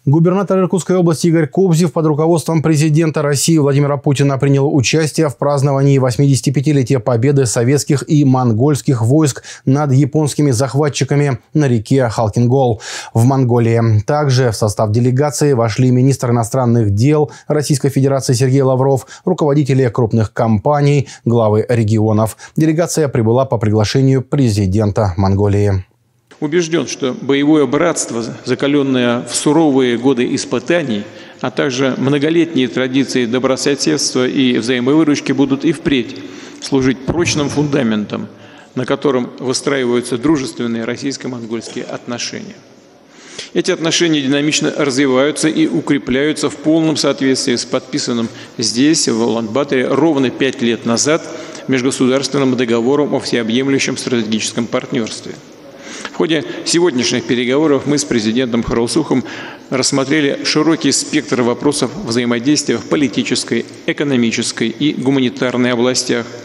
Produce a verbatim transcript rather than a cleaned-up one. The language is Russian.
Губернатор Иркутской области Игорь Кобзев под руководством президента России Владимира Путина принял участие в праздновании восьмидесятипятилетия победы советских и монгольских войск над японскими захватчиками на реке Халкингол в Монголии. Также в состав делегации вошли министр иностранных дел Российской Федерации Сергей Лавров, руководители крупных компаний, главы регионов. Делегация прибыла по приглашению президента Монголии. Убежден, что боевое братство, закаленное в суровые годы испытаний, а также многолетние традиции добрососедства и взаимовыручки будут и впредь служить прочным фундаментом, на котором выстраиваются дружественные российско-монгольские отношения. Эти отношения динамично развиваются и укрепляются в полном соответствии с подписанным здесь, в Улан-Баторе, ровно пять лет назад межгосударственным договором о всеобъемлющем стратегическом партнерстве. В ходе сегодняшних переговоров мы с президентом Харалсухом рассмотрели широкий спектр вопросов взаимодействия в политической, экономической и гуманитарной областях.